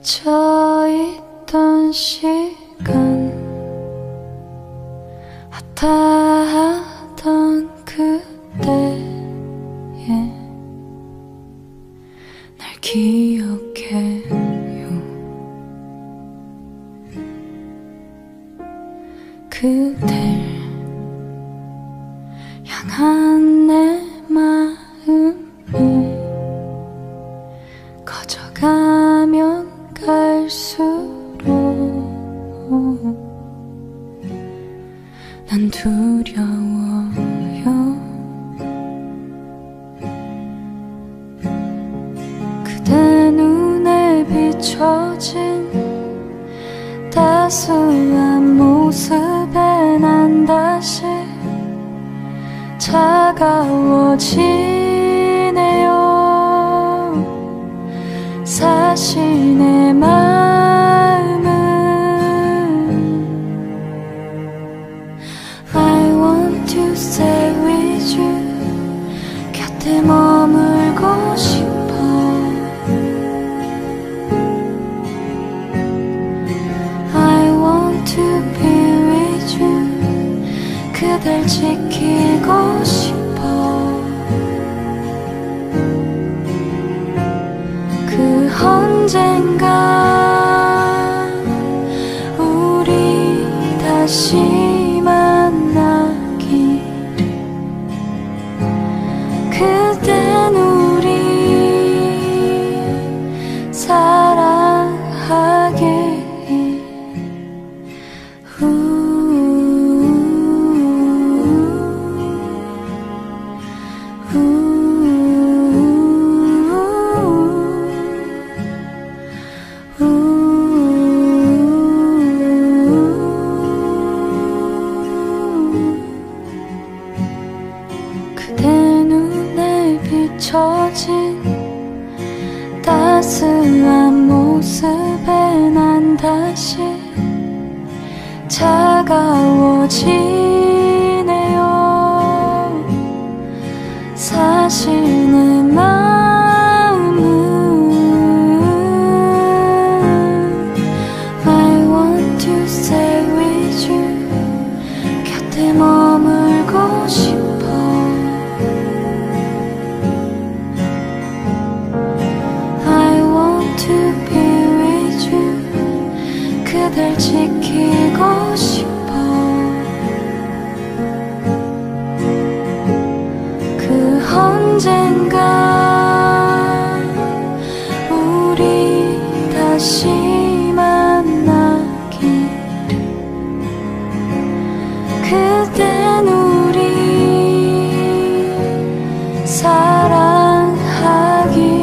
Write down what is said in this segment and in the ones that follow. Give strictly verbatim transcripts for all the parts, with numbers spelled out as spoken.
멈춰있던 시간 아파하던 그때에 날 기억해요. 그댈 향한 내 마음이 커져가면 갈수록 난 두려워요. 그대 눈에 비춰진 따스한 모습에 난 다시 차가워지네요. 사실 내 마음은 I want to stay with you. 곁에 머물고 싶어. I want to be with you. 그댈 지키고 싶어. 그 언젠가 우리 다시 만나기를. 그땐 우리 사랑하길. 그대 눈에 비춰진 따스한 모습에 난 다시 차가워지네요. 사실 내 마음은 I want to stay with you. 곁에 머물고 싶어. To be with you. 그댈 지키고 싶어. 그 언젠가 우리 다시 만나기를. 그땐 우리 사랑하길.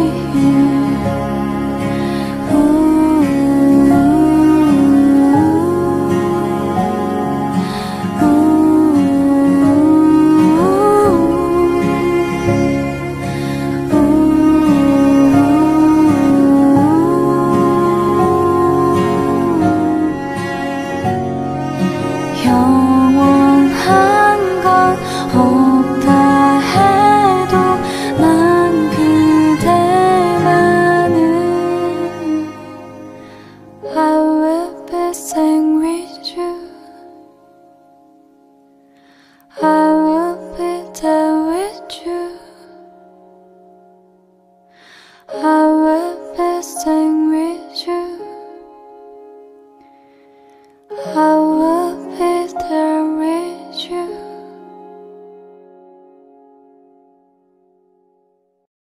영원한 건 없다 해도 난 그대만은 I will be staying with you. I will be there with you. I will be staying with you. I